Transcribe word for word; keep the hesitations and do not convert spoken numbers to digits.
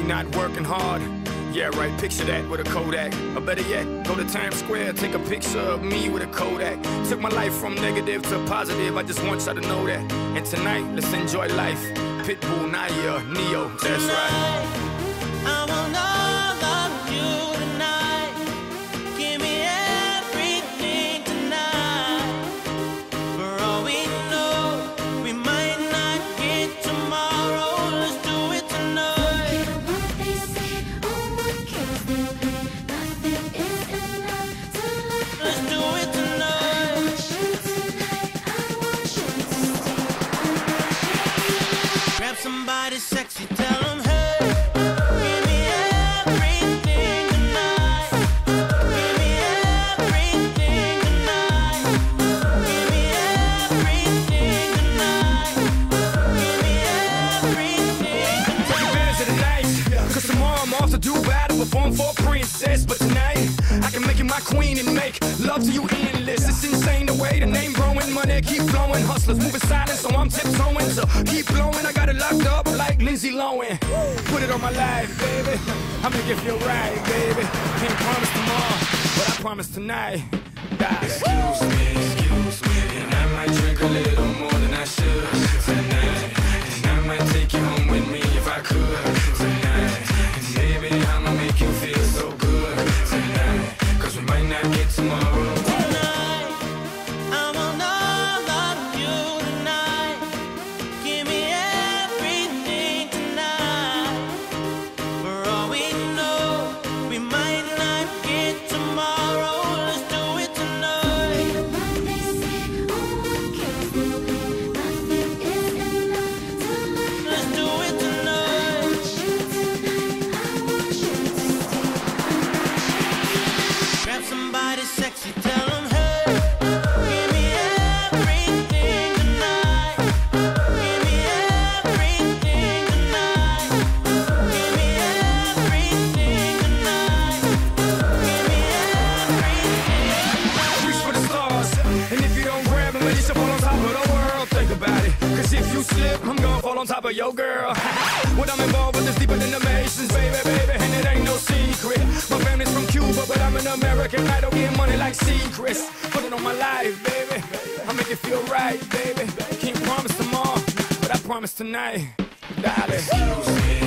not working hard. Yeah, right, picture that with a Kodak. Or better yet, go to Times Square, take a picture of me with a Kodak. Took my life from negative to positive, I just want y'all to know that. And tonight, let's enjoy life. Pitbull, Naya, Neo, that's right. I want all of you tonight. Give me everything tonight. For all we know, we might not get tomorrow. Let's do it tonight. Let's do it tonight. Grab somebody sexy, tell them hey. Perform for a princess, but tonight I can make you my queen and make love to you endless. It's insane the way the name growing, money keep flowing, hustlers moving silent, so I'm tiptoeing. So keep blowing, I got it locked up like Lindsay Lohan. Put it on my life, baby. I'ma make it feel right, baby. Can't promise tomorrow, but I promise tonight. Die. Excuse me, excuse me, and I might drink a little more than I should tonight. And I might take you home with me if I could tonight. Baby, I'ma make you feel so good tonight, cause we might not get tomorrow. Tonight, I want all of you tonight. Give me everything tonight. For all we know, we might not get tomorrow. Let's do it tonight. Let's do it tonight. Grab somebody sexy, tell them hey. Give me everything tonight. Give me everything tonight. Give me everything tonight. Give me everything. Reach for the stars, and if you don't grab them, then you should fall on top of the world. Think about it, cause if you slip, I'm gonna fall on top of your girl. What I'm involved with is deeper than the Masons, baby, baby, and it ain't no secret. My family's from Cuba, but I'm an American. I don't get money like secrets. Put it on my life, baby. I make it feel right, baby. Can't promise tomorrow, but I promise tonight. Darling. Excuse me.